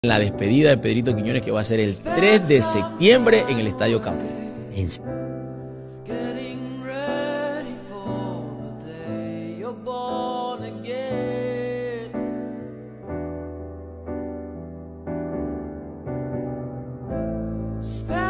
La despedida de Pedrito Quiñones, que va a ser el 3 de septiembre en el Estadio Campo. Stop.